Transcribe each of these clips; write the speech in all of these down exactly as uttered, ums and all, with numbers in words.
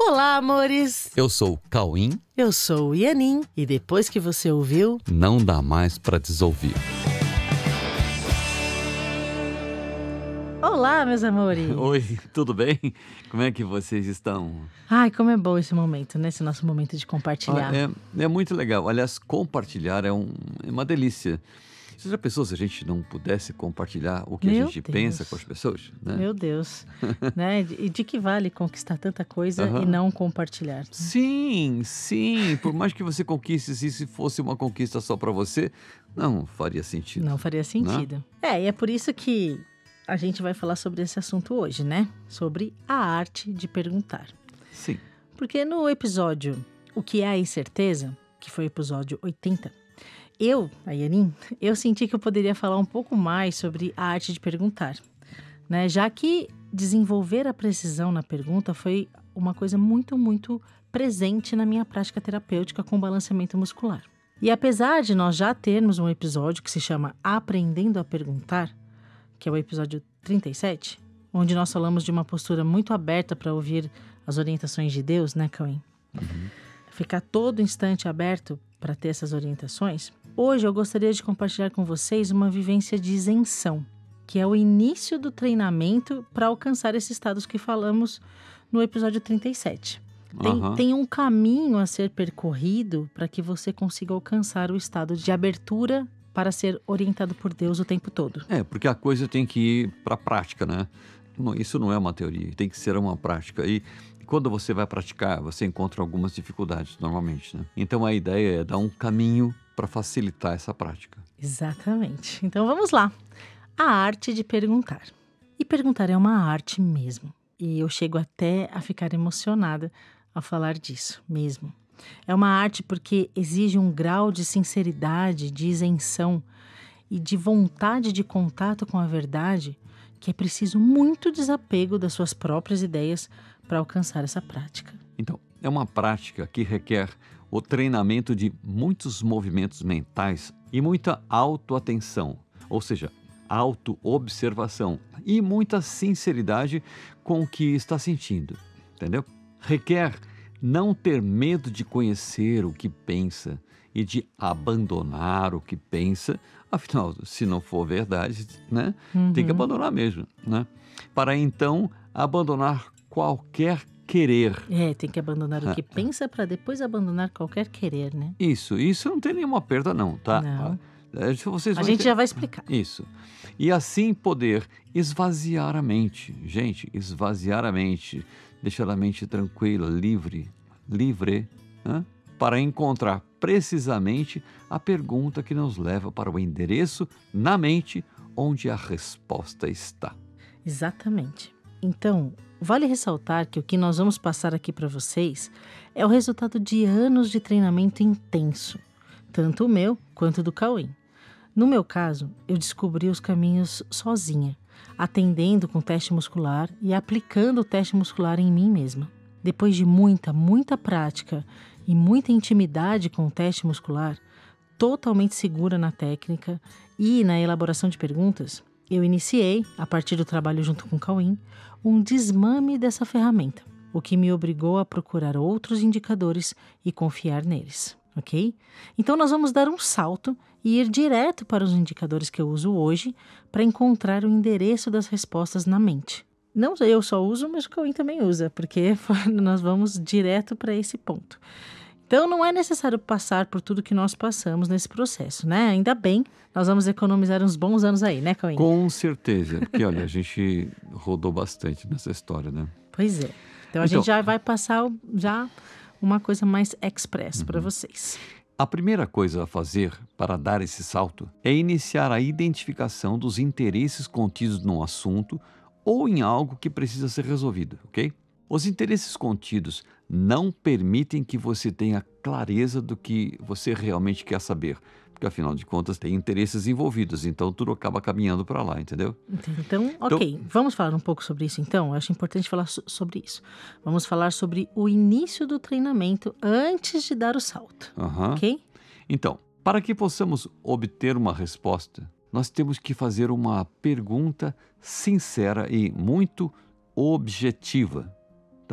Olá, amores! Eu sou o Cauim. Eu sou o Ianin. E depois que você ouviu, não dá mais pra desouvir. Olá, meus amores! Oi, tudo bem? Como é que vocês estão? Ai, como é bom esse momento, né? Esse nosso momento de compartilhar. Ah, é, é muito legal. Aliás, compartilhar é, um, é uma delícia. Você já pensou se a gente não pudesse compartilhar o que Meu a gente Deus. pensa com as pessoas? Né? Meu Deus. né? E de que vale conquistar tanta coisa Aham. e não compartilhar? Sim, sim. Por mais que você conquiste, se isso fosse uma conquista só pra você, não faria sentido. Não faria sentido. É, e é por isso que a gente vai falar sobre esse assunto hoje, né? Sobre a arte de perguntar. Sim. Porque no episódio O que é a incerteza, que foi o episódio oitenta, eu, a Ianin, eu senti que eu poderia falar um pouco mais sobre a arte de perguntar, né? Já que desenvolver a precisão na pergunta foi uma coisa muito, muito presente na minha prática terapêutica com balanceamento muscular. E apesar de nós já termos um episódio que se chama Aprendendo a Perguntar, que é o episódio trinta e sete, onde nós falamos de uma postura muito aberta para ouvir as orientações de Deus, né, Cauim? Uhum. Ficar todo instante aberto para ter essas orientações. Hoje eu gostaria de compartilhar com vocês uma vivência de isenção, que é o início do treinamento para alcançar esses estados que falamos no episódio trinta e sete. Tem, Aham. tem um caminho a ser percorrido para que você consiga alcançar o estado de abertura para ser orientado por Deus o tempo todo. É, porque a coisa tem que ir para a prática, né? Não, isso não é uma teoria, tem que ser uma prática. E quando você vai praticar, você encontra algumas dificuldades normalmente, né? Então a ideia é dar um caminho para facilitar essa prática. Exatamente. Então vamos lá. A arte de perguntar. E perguntar é uma arte mesmo. E eu chego até a ficar emocionada ao falar disso mesmo. É uma arte porque exige um grau de sinceridade, de isenção e de vontade de contato com a verdade que é preciso muito desapego das suas próprias ideias para alcançar essa prática. Então, é uma prática que requer o treinamento de muitos movimentos mentais e muita autoatenção, ou seja, autoobservação e muita sinceridade com o que está sentindo, entendeu? Requer não ter medo de conhecer o que pensa e de abandonar o que pensa, afinal, se não for verdade, né, Uhum. tem que abandonar mesmo, né? Para então abandonar qualquer querer. É, tem que abandonar o que pensa para depois abandonar qualquer querer, né? Isso, isso não tem nenhuma perda não, tá? Não. É, se vocês A vão gente ente- já vai explicar. Isso. E assim poder esvaziar a mente. Gente, esvaziar a mente. Deixar a mente tranquila, livre, livre, né? Para encontrar precisamente a pergunta que nos leva para o endereço na mente onde a resposta está. Exatamente. Então, vale ressaltar que o que nós vamos passar aqui para vocês é o resultado de anos de treinamento intenso, tanto o meu quanto do Cauim. No meu caso, eu descobri os caminhos sozinha, atendendo com teste muscular e aplicando o teste muscular em mim mesma. Depois de muita, muita prática e muita intimidade com o teste muscular, totalmente segura na técnica e na elaboração de perguntas, eu iniciei, a partir do trabalho junto com o Cauim, um desmame dessa ferramenta, o que me obrigou a procurar outros indicadores e confiar neles, ok? Então nós vamos dar um salto e ir direto para os indicadores que eu uso hoje para encontrar o endereço das respostas na mente. Não eu só uso, mas o Cauim também usa, porque nós vamos direto para esse ponto. Então, não é necessário passar por tudo que nós passamos nesse processo, né? Ainda bem, nós vamos economizar uns bons anos aí, né, Cauim? Com certeza, porque olha, a gente rodou bastante nessa história, né? Pois é. Então, a Então- gente já vai passar já uma coisa mais express para vocês. A primeira coisa a fazer para dar esse salto é iniciar a identificação dos interesses contidos num assunto ou em algo que precisa ser resolvido, ok? Os interesses contidos não permitem que você tenha clareza do que você realmente quer saber, porque afinal de contas tem interesses envolvidos, então tudo acaba caminhando para lá, entendeu? Então, ok, vamos falar um pouco sobre isso então? Eu acho importante falar so- sobre isso. Vamos falar sobre o início do treinamento antes de dar o salto, Aham. ok? Então, para que possamos obter uma resposta, nós temos que fazer uma pergunta sincera e muito objetiva, tá?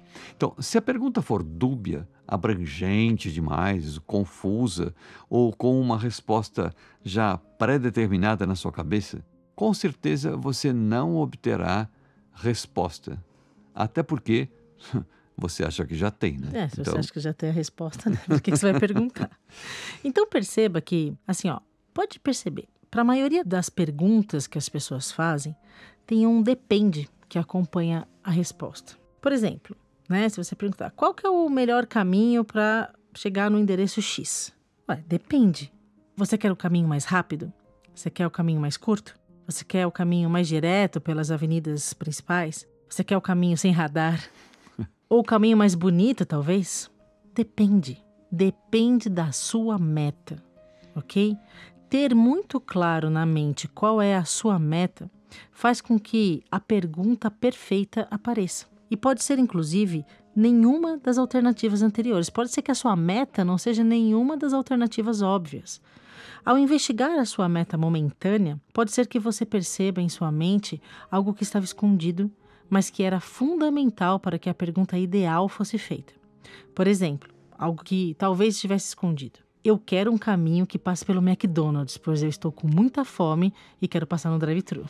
Então, se a pergunta for dúbia, abrangente demais, confusa ou com uma resposta já pré-determinada na sua cabeça, com certeza você não obterá resposta. Até porque você acha que já tem, né? É, se Então, você acha que já tem a resposta, né? Por que que você vai perguntar? Então perceba que, assim, ó, pode perceber, para a maioria das perguntas que as pessoas fazem, tem um depende que acompanha a resposta. Por exemplo, né, se você perguntar qual que é o melhor caminho para chegar no endereço X? Ué, depende. Você quer o caminho mais rápido? Você quer o caminho mais curto? Você quer o caminho mais direto pelas avenidas principais? Você quer o caminho sem radar? Ou o caminho mais bonito, talvez? Depende. Depende da sua meta, ok? Ter muito claro na mente qual é a sua meta faz com que a pergunta perfeita apareça. E pode ser, inclusive, nenhuma das alternativas anteriores. Pode ser que a sua meta não seja nenhuma das alternativas óbvias. Ao investigar a sua meta momentânea, pode ser que você perceba em sua mente algo que estava escondido, mas que era fundamental para que a pergunta ideal fosse feita. Por exemplo, algo que talvez estivesse escondido. Eu quero um caminho que passe pelo McDonald's, pois eu estou com muita fome e quero passar no drive-thru.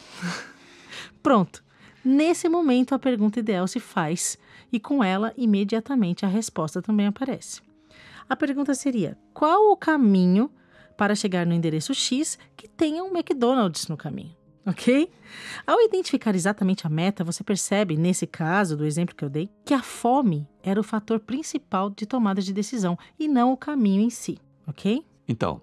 Pronto. Nesse momento, a pergunta ideal se faz e com ela, imediatamente, a resposta também aparece. A pergunta seria: qual o caminho para chegar no endereço X que tenha um McDonald's no caminho? Ok? Ao identificar exatamente a meta, você percebe, nesse caso do exemplo que eu dei, que a fome era o fator principal de tomada de decisão e não o caminho em si, ok? então,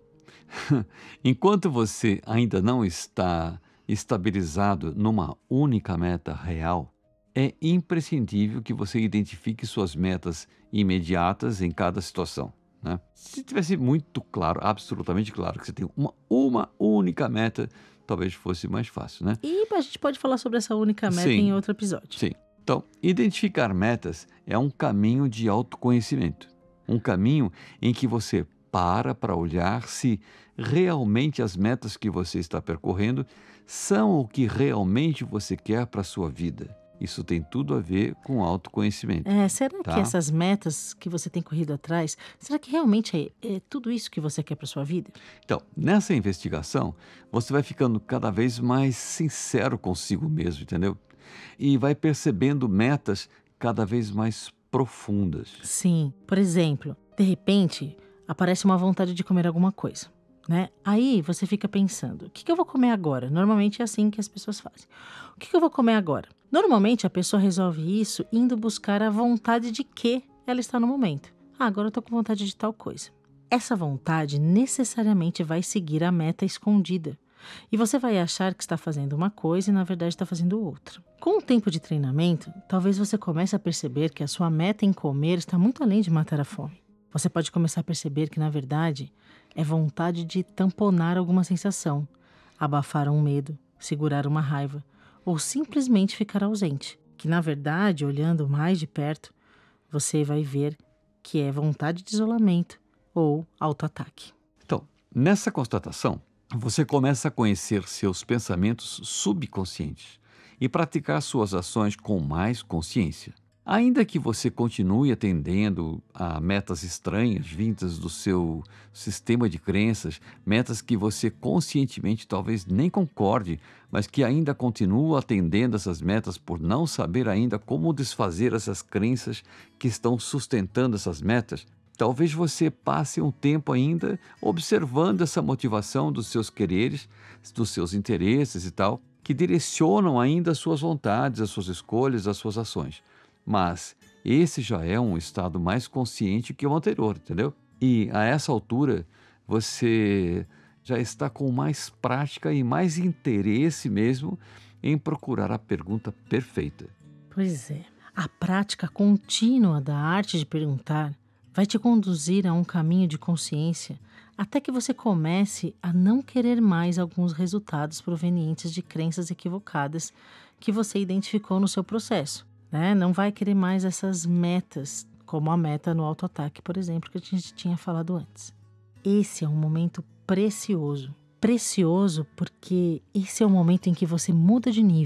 enquanto você ainda não está estabilizado numa única meta real, é imprescindível que você identifique suas metas imediatas em cada situação, né? Se tivesse muito claro, absolutamente claro, que você tem uma, uma única meta, talvez fosse mais fácil, né? E a gente pode falar sobre essa única meta Sim. em outro episódio. Sim. Então, identificar metas é um caminho de autoconhecimento. Um caminho em que você para para olhar se realmente as metas que você está percorrendo são o que realmente você quer para a sua vida. Isso tem tudo a ver com autoconhecimento. É, será Tá. que essas metas que você tem corrido atrás, será que realmente é, é tudo isso que você quer para sua vida? Então, nessa investigação, você vai ficando cada vez mais sincero consigo mesmo, entendeu? E vai percebendo metas cada vez mais profundas. Sim. Por exemplo, de repente, aparece uma vontade de comer alguma coisa, né? Aí você fica pensando, o que que eu vou comer agora? Normalmente é assim que as pessoas fazem. O que que eu vou comer agora? Normalmente a pessoa resolve isso indo buscar a vontade de que ela está no momento. Ah, agora eu tô com vontade de tal coisa. Essa vontade necessariamente vai seguir a meta escondida. E você vai achar que está fazendo uma coisa e na verdade está fazendo outra. Com o tempo de treinamento, talvez você comece a perceber que a sua meta em comer está muito além de matar a fome. Você pode começar a perceber que, na verdade, é vontade de tamponar alguma sensação, abafar um medo, segurar uma raiva, ou simplesmente ficar ausente. Que, na verdade, olhando mais de perto, você vai ver que é vontade de isolamento ou autoataque. Então, nessa constatação, você começa a conhecer seus pensamentos subconscientes e praticar suas ações com mais consciência. Ainda que você continue atendendo a metas estranhas vindas do seu sistema de crenças, metas que você conscientemente talvez nem concorde, mas que ainda continua atendendo essas metas por não saber ainda como desfazer essas crenças que estão sustentando essas metas, talvez você passe um tempo ainda observando essa motivação dos seus quereres, dos seus interesses e tal, que direcionam ainda as suas vontades, as suas escolhas, as suas ações. Mas esse já é um estado mais consciente que o anterior, entendeu? E a essa altura você já está com mais prática e mais interesse mesmo em procurar a pergunta perfeita. Pois é, a prática contínua da arte de perguntar vai te conduzir a um caminho de consciência até que você comece a não querer mais alguns resultados provenientes de crenças equivocadas que você identificou no seu processo. Né? Não vai querer mais essas metas, como a meta no autoataque, por exemplo, que a gente tinha falado antes. Esse é um momento precioso. Precioso porque esse é o momento em que você muda de nível.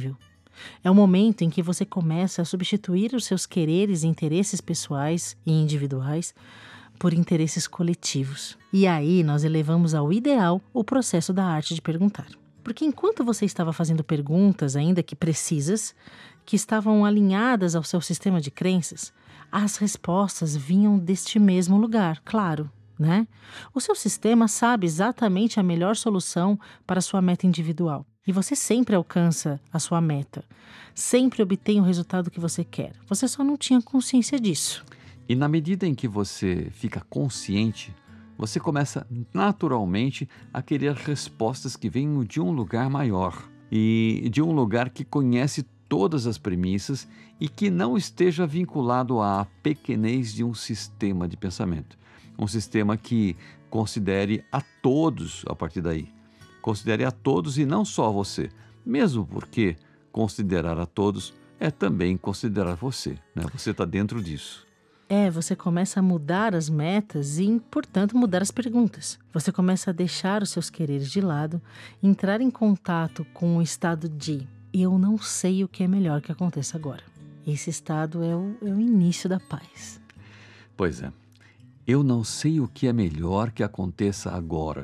É o momento em que você começa a substituir os seus quereres e interesses pessoais e individuais por interesses coletivos. E aí nós elevamos ao ideal o processo da arte de perguntar. Porque enquanto você estava fazendo perguntas, ainda que precisas, que estavam alinhadas ao seu sistema de crenças, as respostas vinham deste mesmo lugar, claro, né? O seu sistema sabe exatamente a melhor solução para a sua meta individual. E você sempre alcança a sua meta, sempre obtém o resultado que você quer. Você só não tinha consciência disso. E na medida em que você fica consciente, você começa naturalmente a querer respostas que venham de um lugar maior e de um lugar que conhece todas as premissas e que não esteja vinculado à pequenez de um sistema de pensamento. Um sistema que considere a todos a partir daí. Considere a todos e não só a você. Mesmo porque considerar a todos é também considerar você, né? Você está dentro disso. É, você começa a mudar as metas e, portanto, mudar as perguntas. Você começa a deixar os seus quereres de lado, entrar em contato com o estado de eu não sei o que é melhor que aconteça agora. Esse estado é o, é o início da paz. Pois é. Eu não sei o que é melhor que aconteça agora.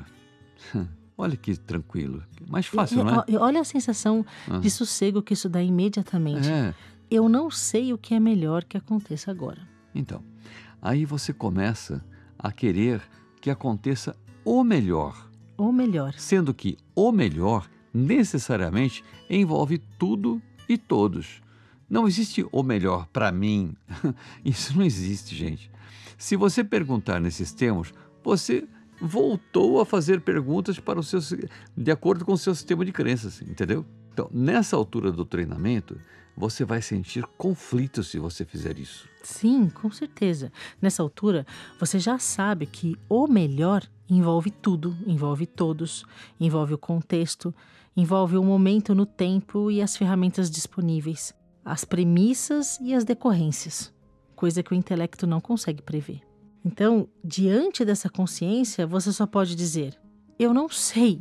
Olha que tranquilo. Mais fácil, É, não é? é, olha a sensação Ah. de sossego que isso dá imediatamente. É. Eu não sei o que é melhor que aconteça agora. Então, aí você começa a querer que aconteça o melhor, Ou melhor, sendo que o melhor necessariamente envolve tudo e todos. Não existe o melhor para mim. Isso não existe, gente. Se você perguntar nesses termos, você voltou a fazer perguntas para o seu, de acordo com o seu sistema de crenças, entendeu? Então, nessa altura do treinamento, você vai sentir conflito se você fizer isso. sim, com certeza. Nessa altura, você já sabe que o melhor envolve tudo, envolve todos, envolve o contexto, envolve o momento no tempo e as ferramentas disponíveis, as premissas e as decorrências, coisa que o intelecto não consegue prever. Então, diante dessa consciência, você só pode dizer, eu não sei,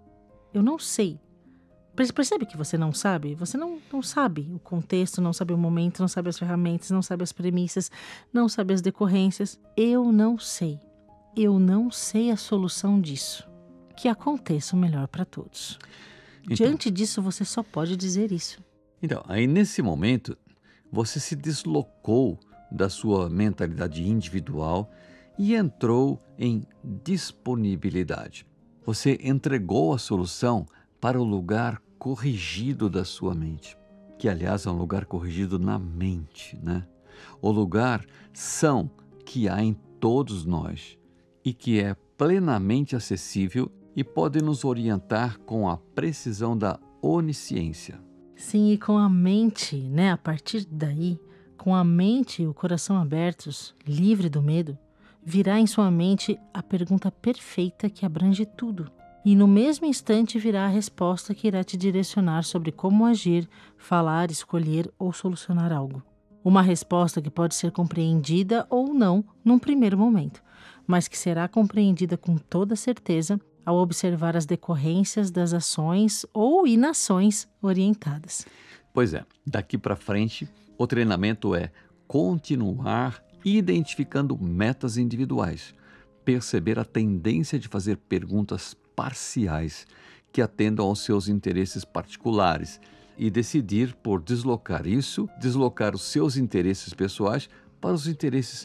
eu não sei. Percebe que você não sabe? Você não, não sabe o contexto, não sabe o momento, não sabe as ferramentas, não sabe as premissas, não sabe as decorrências. Eu não sei. Eu não sei a solução disso. Que aconteça o melhor para todos. Então, Diante disso, você só pode dizer isso. Então, aí nesse momento, você se deslocou da sua mentalidade individual e entrou em disponibilidade. Você entregou a solução para o lugar corrigido da sua mente, que aliás é um lugar corrigido na mente, né? O lugar são que há em todos nós e que é plenamente acessível e pode nos orientar com a precisão da onisciência. Sim, e com a mente, né? A partir daí, com a mente e o coração abertos, livre do medo, virá em sua mente a pergunta perfeita que abrange tudo. E no mesmo instante virá a resposta que irá te direcionar sobre como agir, falar, escolher ou solucionar algo. Uma resposta que pode ser compreendida ou não num primeiro momento, mas que será compreendida com toda certeza ao observar as decorrências das ações ou inações orientadas. Pois é, daqui para frente, o treinamento é continuar identificando metas individuais, perceber a tendência de fazer perguntas parciais que atendam aos seus interesses particulares e decidir por deslocar isso, deslocar os seus interesses pessoais para os interesses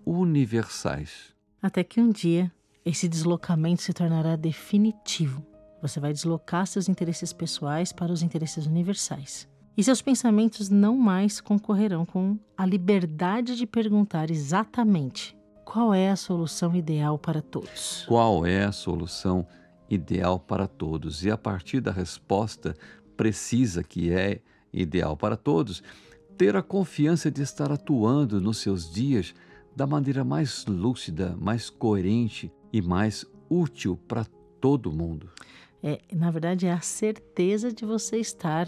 universais. Até que um dia, esse deslocamento se tornará definitivo. Você vai deslocar seus interesses pessoais para os interesses universais. E seus pensamentos não mais concorrerão com a liberdade de perguntar exatamente qual é a solução ideal para todos. Qual é a solução ideal para todos? E a partir da resposta precisa que é ideal para todos, ter a confiança de estar atuando nos seus dias da maneira mais lúcida, mais coerente e mais útil para todo mundo. É, na verdade, é a certeza de você estar,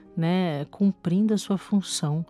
né, cumprindo a sua função,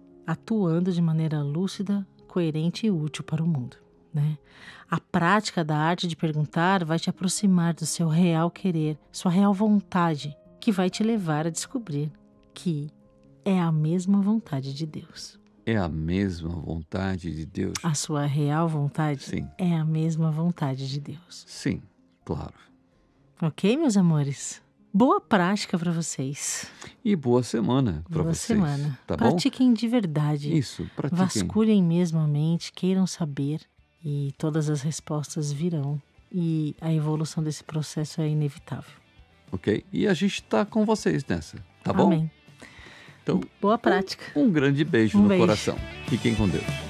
atuando de maneira lúcida, coerente e útil para o mundo, né? A prática da arte de perguntar vai te aproximar do seu real querer, sua real vontade, que vai te levar a descobrir que é a mesma vontade de Deus. É a mesma vontade de Deus? A sua real vontade Sim. é a mesma vontade de Deus. Sim, claro. Ok, meus amores? Boa prática para vocês. E boa semana para Boa vocês. semana. Tá bom? Pratiquem de verdade. Isso, pratiquem. Vasculhem mesmo a mente, queiram saber e todas as respostas virão. E a evolução desse processo é inevitável. Ok? E a gente está com vocês nessa, tá bom? Amém. Então, boa prática. Um, um grande beijo um no beijo. coração. Fiquem com Deus.